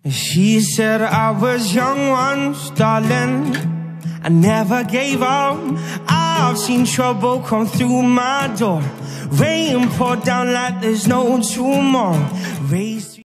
She said I was young once, darling, I never gave up. I've seen trouble come through my door, rain poured down like there's no tomorrow.